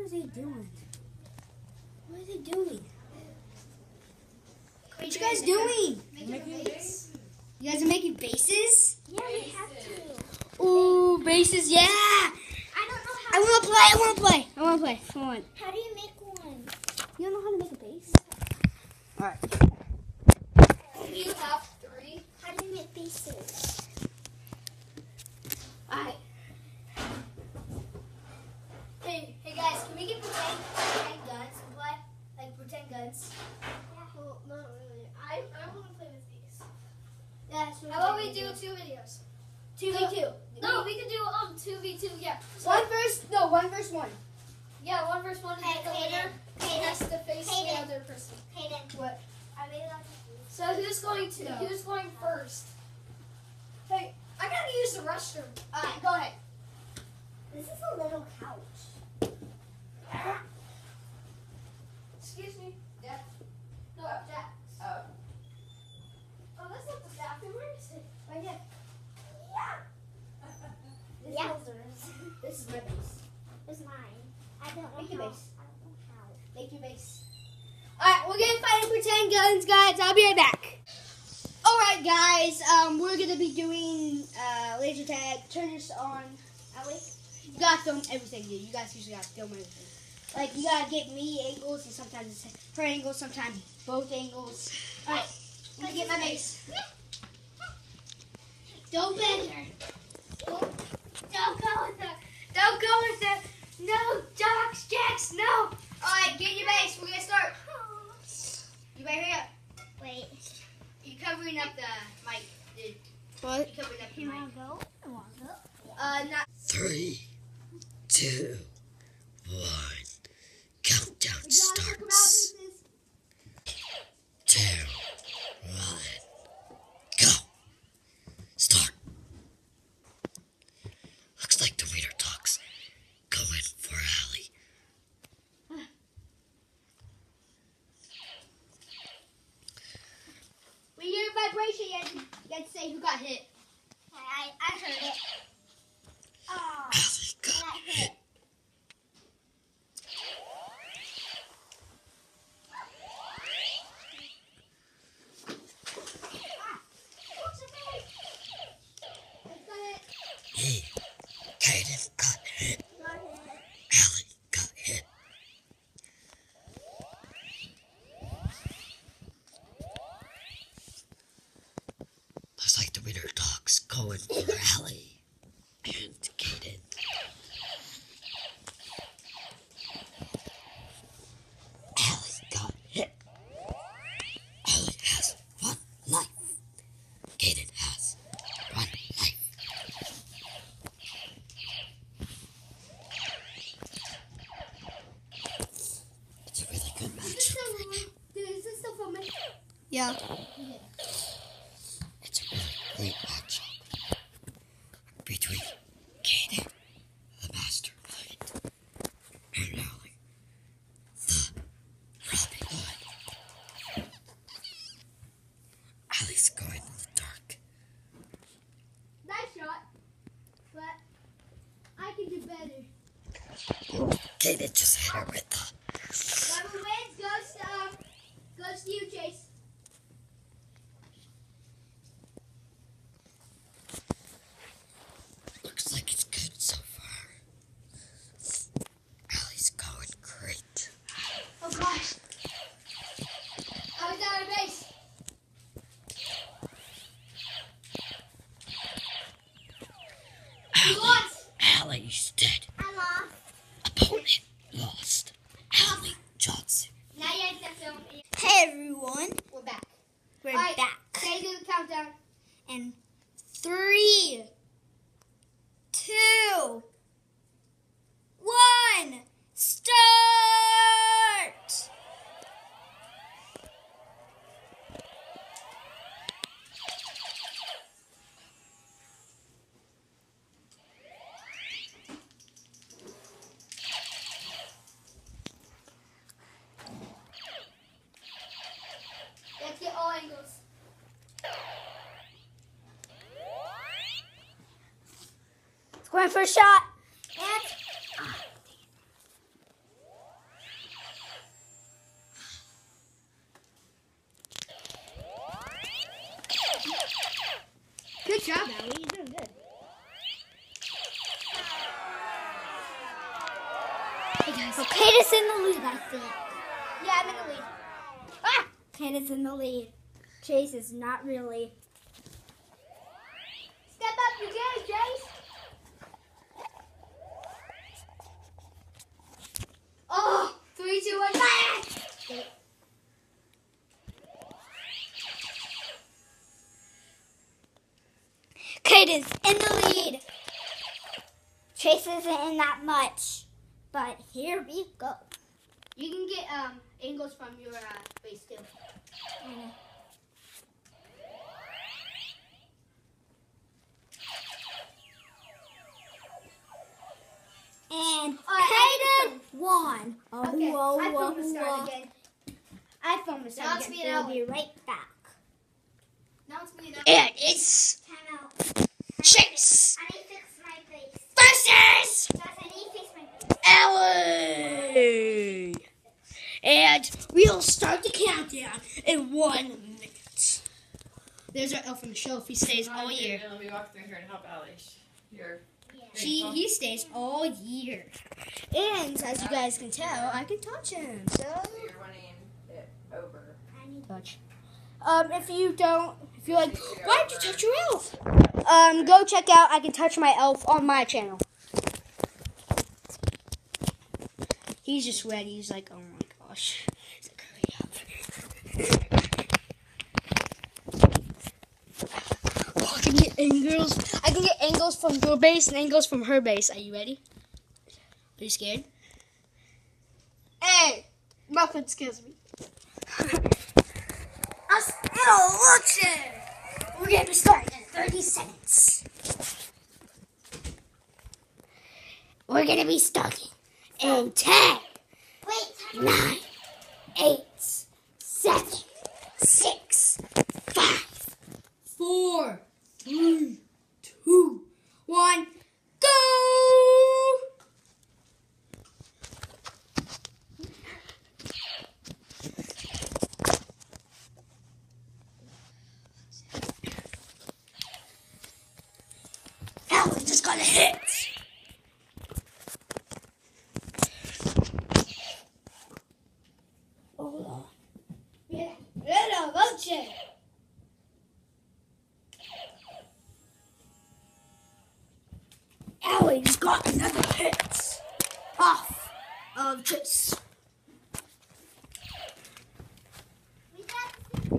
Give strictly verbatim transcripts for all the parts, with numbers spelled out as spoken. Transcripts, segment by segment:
are they doing? What are they doing? What you guys doing? Making a base. You guys are making bases? Yeah, we have to. Ooh, bases, yeah! I don't know how. I want to play, I want to play. I want to play. Come on. How do you make one? You don't know how to make a base? Alright. You have three. How do you make bases? Alright. Hey, hey guys, can we get pretend, pretend guns and play? Like pretend guns? Yeah. Well, not really. I, I want to play with these. Yeah, that's what How about we're we do gonna two videos? two v two. No, we can do um two v two. Yeah. So, One versus, no, one versus one. yeah, one versus one. Hey, And the Kaden. winner Kaden. has to face Kaden. the other person. Hayden, What? I made it on So who's going to? No. Who's going first? Hey, I gotta use the restroom. Alright, go ahead. This is a little couch. Excuse me. Yeah. No, that. Oh. Oh, that's not the bathroom. Where is it? Right here. This Yeah. is yours. This is my base. It's mine. I don't know Make your how. base. I don't know how. Make your base. Alright, we're gonna fight in pretend guns, guys. I'll be right back. Alright, guys. Um, we're gonna be doing uh, laser tag. Turn this on. Allie, you gotta film everything, dude. You guys usually gotta film everything. Like, you gotta get me angles, and sometimes it's her angles, sometimes both angles. Alright, I'm gonna get my base. Don't bend her. Don't, don't go with her. Don't go with her. No, Jocks, Jacks, no. Alright, get your base. We're gonna start. You better hurry up. Wait. You're covering up the mic, dude. What? You're covering up the You mic. wanna go? I wanna go. Uh, not. Three, two, one. Countdown You gotta talk about starts. business. Two, one, go. Start. Looks like the Wiener Dogs going for Allie. We hear a vibration. You have, you have to say who got hit. I, I heard it. Oh, Allie got got hit. hit. Hey, Kaden got hit. Allie got hit. Looks like the Wiener Dogs going for Allie and Kaden. Allie got hit. Allie has one life. Kaden has one life. It's a really good match. Dude, is this still filming? Yeah. It's a really great matchup between Kaden, the mastermind, and Allie, the Robin Hood. Allie's going in the dark. Nice shot. But I can do better. Kaden just hit her with the. Whoever wins goes to, um, goes to you, Chase. Looks like it's good so far. Allie's going great. Oh gosh. I was out of base. You Allie, lost. Allie's dead. I lost. Opponent lost. Allie Johnson. Now you have to film. Hey everyone, We're back. we're All right, back. Say the countdown. And three, two, one, start! Let's get all angles. Going for a shot. And Hey guys. So Kate is in the lead, I think. Yeah, I'm in the lead. Ah! Kate is in the lead. Chase is not really. Step up your game, Chase. Oh, three, two, one, fire! Kate is in the lead. Chase isn't in that much. But here we go. You can get um angles from your uh, base too. Mm. And Kaden won. Oh, Okay, whoa, I whoa, filmed the start whoa. again. I filmed the Now start it's again. me and We'll be right back. Now it's me and And it's Time out. Chase I need to fix my face. versus Guys, I need to fix my face. Allie. And we'll start the countdown in one minute. There's our elf on the shelf. He stays all year. Let me walk through here and help Allie. Here. She he stays all year. And as you guys can tell, I can touch him. So So you're running it over. I need touch. Um, if you don't, if you're like, why did you touch your elf? Um, go check out I Can Touch My Elf on my channel. He's just ready. He's like, oh my gosh. He's like, hurry up. Oh, I can get angles. I can get angles from your base and angles from her base. Are you ready? Are you scared? Hey, Muffin scares me. Us watching. We're gonna be starting in thirty seconds. We're gonna be starting in ten, Wait, nine, eight, seven, six, five, four, three, two, one, go! Allie just got a hit. Hold on. Yeah, little motion. Allie just got another hit off of Chase. we got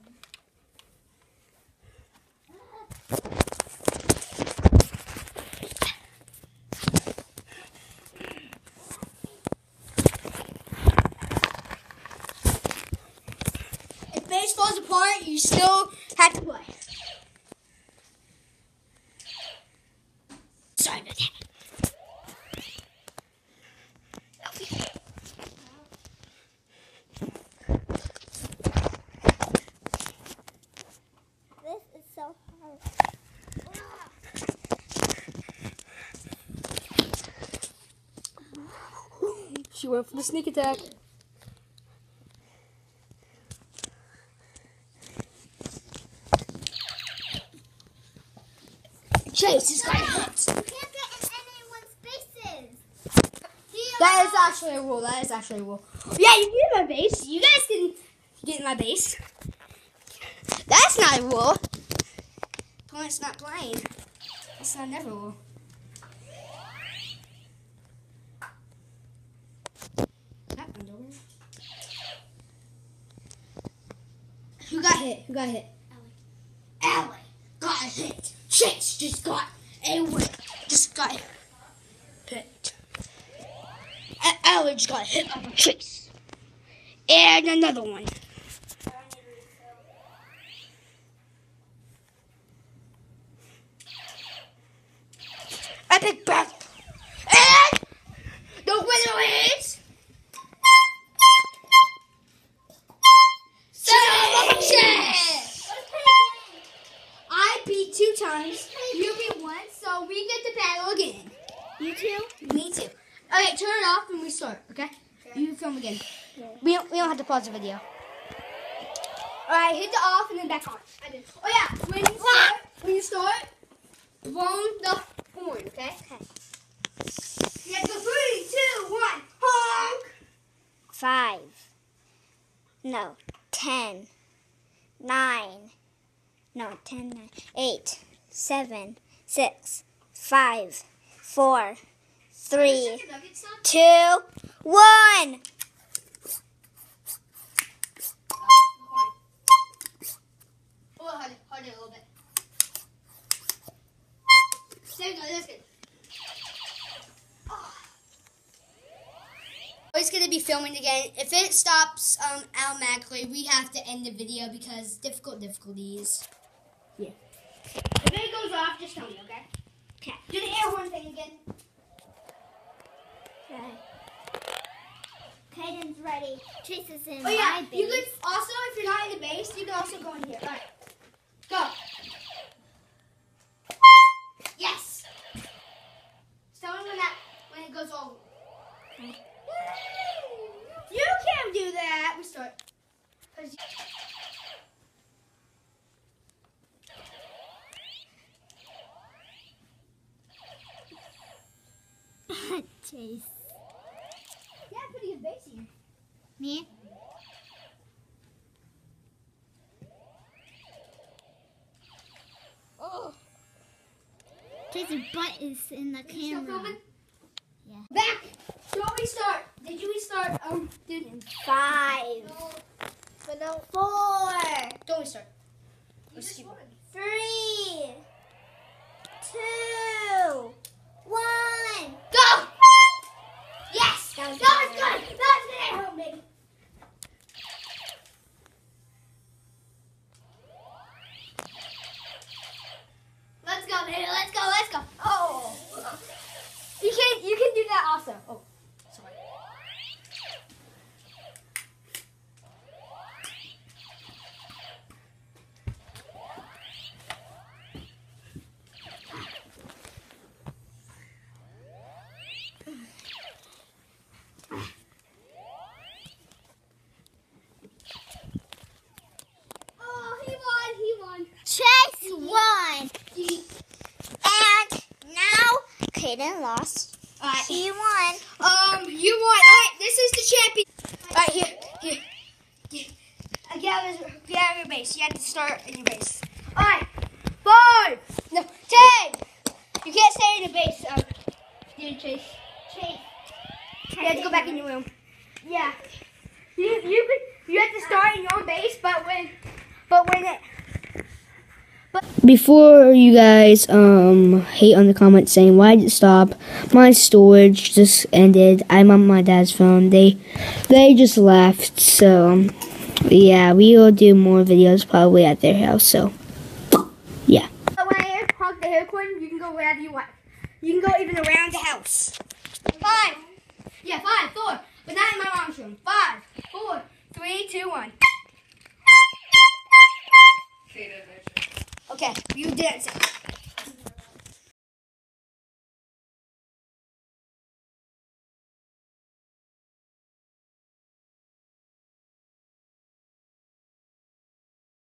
If base falls apart, you still have to play. Sorry about that. this is so hard. She went for the sneak attack. Chase has got a hit. You can't get in anyone's faces. That is actually a rule. That is actually a rule. Yeah, you can get in my base. You guys can get in my base. That's not a rule. Opponent's not playing. That's not never a rule. That underwear. Who got hit? Who got hit? Allie. Allie got a hit. Chase just got a win. Just got hit. A- Allie just got hit by Chase. And another one. Epic battle. And the winner is Chase. I beat two times. You beat once, so we get to battle again. You too? Me too. Okay, turn it off and we start, okay? You film again. We don't, we don't have to pause the video. Alright, hit the off and then back on. I did. Oh yeah, when you start, when you start, blow the horn, okay? Okay. You have to go three, two, one. No, ten, nine, no, ten, nine, eight, seven, six, five, four, three, two, one. Oh, hold it, hold it a little bit. There we go, that's good. Oh. We're just going to be filming again. If it stops um, automatically, we have to end the video because difficult difficulties. Yeah. If it goes off, just tell me, okay? Okay. Do the air horn thing again. Okay. Caden's ready. Chase is in Oh yeah, my base. you could also, if you're not in the base, you can also go in here. All right, go. Yes. Just tell me when that when it goes over. You can't do that. We start. 'Cause Chase. Yeah, pretty good base here. Me? Oh. Chase's butt is in the Are you still camera. filming? Yeah. Back. Don't restart. Did you restart? Um, dude. Five. But no. Four. Don't restart. You just won. Three. Two. One. Go. Yes. That was That was good. good. That was good at home, baby. Let's go, baby. Let's go. Let's go. Oh. You can you can do that also. Oh, sorry. Oh, he won. He won. Chase won. And now Caden lost. All right. He won. Um, you won. All right, this is the champion. All right, here, here. Get, uh, get, out of this, get out of your base. You have to start in your base. All right, five, no, ten. You can't stay in the base. Um, dude, Chase. Chase. You have to go back in your room. Yeah. You you could, you have to start in your own base, but when but when it. Before you guys um hate on the comments saying why did it stop, my storage just ended. I'm on my dad's phone. They they just left. So yeah, we will do more videos probably at their house. So yeah. But when I plug the hair cord, you can go wherever you want. You can go even around the house. Five. Yeah, five, four. But not in my mom's room. Five, four, three, two, one. Kaden, Okay, you did it.